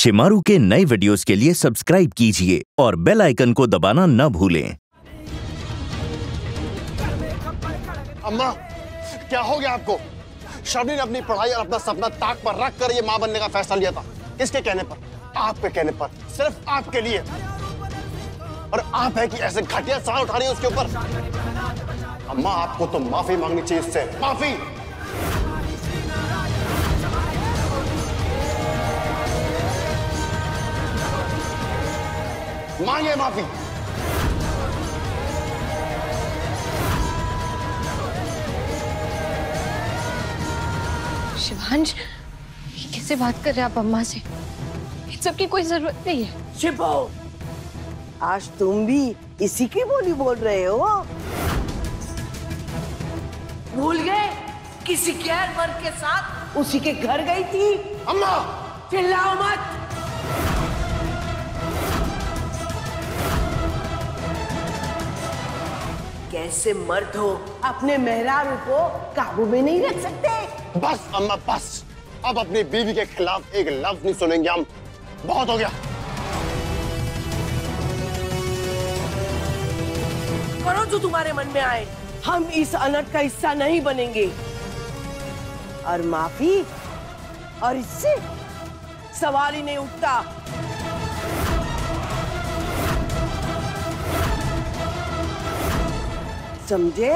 शिमारू के नए वीडियोस के लिए सब्सक्राइब कीजिए और बेल आइकन को दबाना न भूलें। अम्मा, क्या हो गया आपको? श्रावणी ने अपनी पढ़ाई और अपना सपना ताक पर रख कर ये मां बनने का फैसला लिया था। किसके कहने पर? आपके कहने पर, सिर्फ आपके लिए। और आप है कि ऐसे घटिया सवाल उठा रही है उसके ऊपर। अम्मा, आपको तो माफी मांगनी चाहिए इससे, माफी। मांगे माफी। शिवांश, ये कैसे बात कर रहे हैं आप अम्मा से? इन सब की कोई जरूरत नहीं है। शिवो, आज तुम भी इसी की बोली बोल रहे हो? भूल गए किसी गैर मर्द के साथ उसी के घर गई थी? अम्मा, चिल्लाओ मत। कैसे मर्द हो अपने मेहरारू को काबू में नहीं रख सकते? बस अम्मा, बस। अब अपनी बीवी के खिलाफ एक लफ्ज नहीं सुनेंगे हम। बहुत हो गया। करो जो तुम्हारे मन में आए। हम इस अनर्थ का हिस्सा नहीं बनेंगे। और माफी और इससे सवाल ही नहीं उठता। समझे?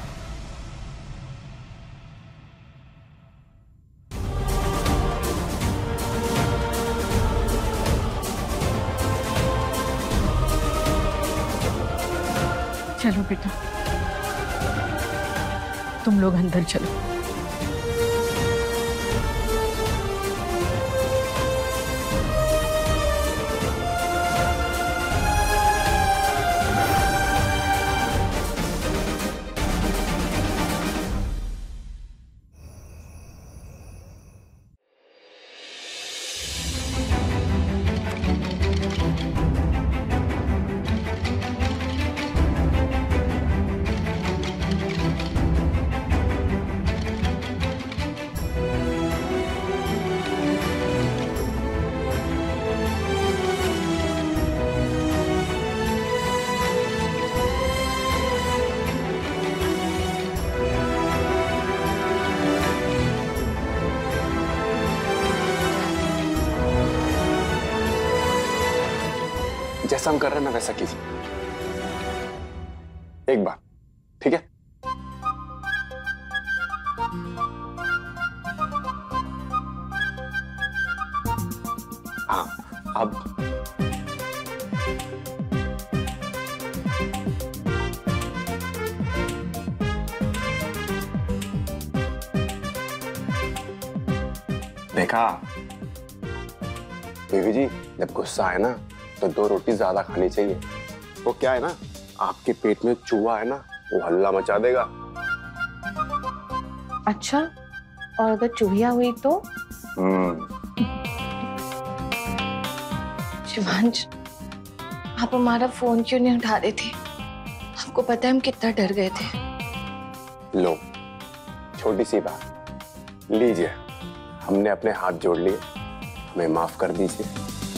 चलो बेटा, तुम लोग अंदर चलो। जैसा हम कर रहे हैं ना वैसा कीजिए एक बार, ठीक है? हाँ, अब देखा बीवी जी, जब गुस्सा है ना तो 2 रोटी ज्यादा खानी चाहिए। वो क्या है ना, आपके पेट में चूहा है ना, वो हल्ला मचा देगा। अच्छा, और अगर चूहिया हुई तो? शिवांश, आप हमारा फोन क्यों नहीं उठा रहे थे? आपको पता है हम कितना डर गए थे। लो, छोटी सी बात, लीजिए, हमने अपने हाथ जोड़ लिए, हमें माफ कर दीजिए।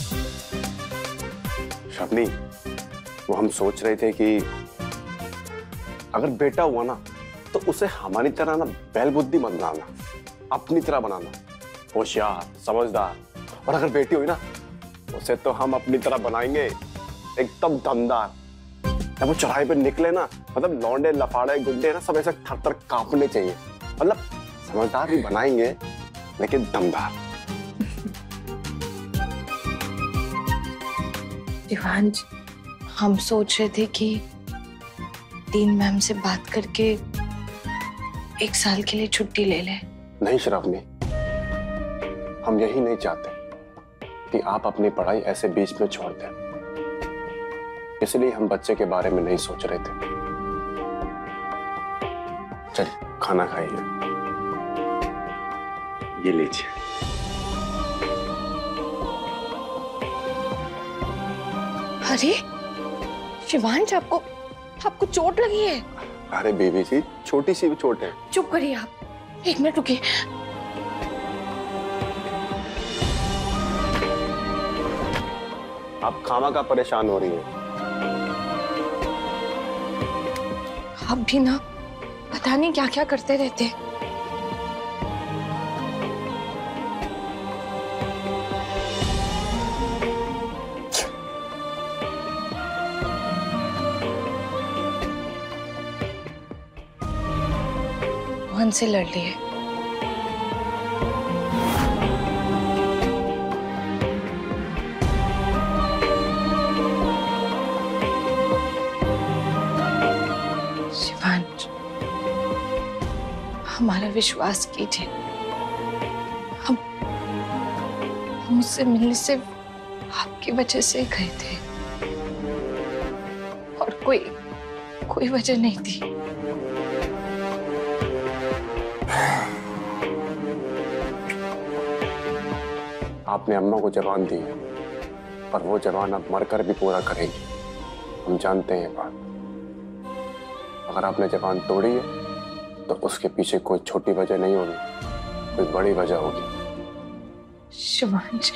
श्रावणी, वो हम सोच रहे थे कि अगर बेटा हुआ ना तो उसे हमारी तरह ना बैल बुद्धि मत बनाना, अपनी तरह बनाना, होशियार, समझदार। और अगर बेटी हुई ना उसे तो हम अपनी तरह बनाएंगे, एकदम दमदार। जब वो चढ़ाई पे निकले ना, मतलब लौंडे, लफाड़े, गुंडे ना सब ऐसे थर थर कांपने चाहिए। मतलब समझदार भी बनाएंगे लेकिन दमदार। शिवांश, हम सोच रहे थे कि डीन मैम से बात करके 1 साल के लिए छुट्टी ले लें। नहीं श्रावणी, हम यही नहीं चाहते कि आप अपनी पढ़ाई ऐसे बीच में छोड़ दें। इसलिए हम बच्चे के बारे में नहीं सोच रहे थे। चलिए खाना खाइए, ये लीजिए। अरे शिवांश, आपको चोट लगी है? अरे बेबी जी, छोटी सी चोट है। चुप करिए आप, 1 मिनट रुकिए। आप खामा का परेशान हो रही है। आप भी ना पता नहीं क्या क्या करते रहते। मोहन से लड़ लिए। शिवांश, हमारा विश्वास कीजिए। हम उससे मिलने से आपकी वजह से गए थे और कोई वजह नहीं थी। आपने अम्मा को जबान दी और वो जबान अब मरकर भी पूरा करेगी। हम जानते हैं बात। अगर आपने जबान तोड़ी है तो उसके पीछे कोई छोटी वजह नहीं होगी, कोई बड़ी वजह होगी। शिवांश,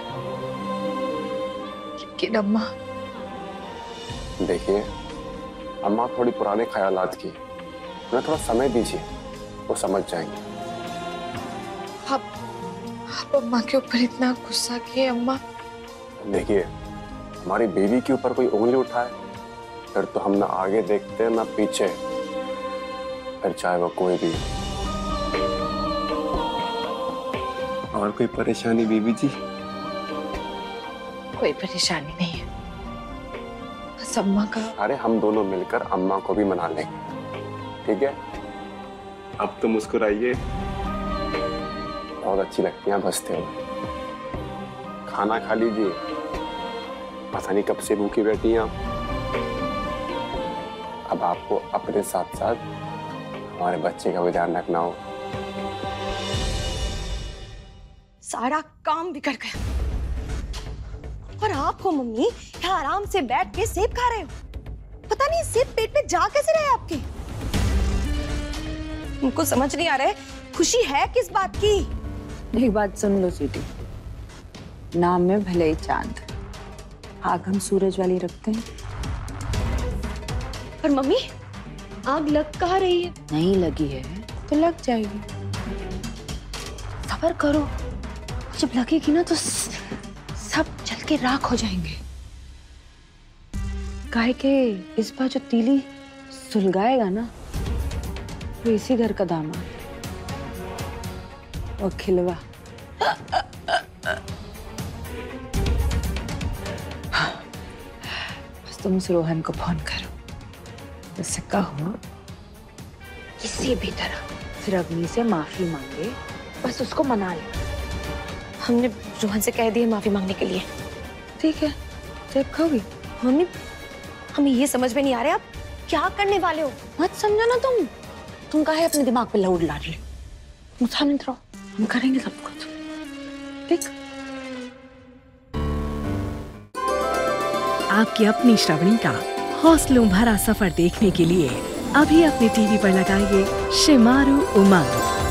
लेकिन अम्मा। देखिए, अम्मा थोड़ी पुराने ख्यालात की, उन्हें थोड़ा समय दीजिए, वो समझ जाएंगे। आप अम्मा के ऊपर इतना गुस्सा किए अम्मा। देखिए, हमारी बीवी के ऊपर कोई उंगली उठाए फिर तो हम ना आगे देखते ना पीछे, फिर चाहे वो कोई भी। और कोई परेशानी बीवी जी? कोई परेशानी नहीं है, बस अम्मा का। अरे हम दोनों मिलकर अम्मा को भी मना लेंगे, ठीक है? अब तो मुस्कुराइए, बहुत अच्छी लगती हैं हंसते हुए। खाना खा लीजिए, पता नहीं कब से भूखी बैठी हैं आप। अब आपको अपने साथ साथ हमारे बच्चे का भी ध्यान रखना हो। सारा काम बिगड़ गया और आप हो मम्मी यहाँ आराम से बैठ के सेब खा रहे हो। पता नहीं सेब पेट में जा कैसे रहे आपके। उनको समझ नहीं आ रहा है खुशी है किस बात की। एक बात सुन लो स्वीटी, नाम में भले ही चांद, आग हम सूरज वाली रखते हैं। पर मम्मी आग लग कहाँ रही है? नहीं लगी है तो लग जाएगी, सब्र करो, जब लगेगी ना तो सब जल के राख हो जाएंगे। काहे के इस बार जो तीली सुलगाएगा ना वो इसी घर का दामाद और खिलवा। बस तुम उस रोहन को फोन करो, उससे कहो किसी भी तरह फिर अग्नि से माफी मांगे, बस उसको मना ले। हमने रोहन से कह दिया माफी मांगने के लिए। ठीक है, सेब खाओगी? मम्मी हमें ये समझ में नहीं आ रहा आप क्या करने वाले हो। मत समझो ना तुम काहे अपने दिमाग पे लौट ला रही हो। मुझे नहीं रहो, हम करेंगे सब कुछ, ठीक? आपकी अपनी श्रवणी का हौसलों भरा सफर देखने के लिए अभी अपने टीवी पर लगाइए शिमारू उमंग।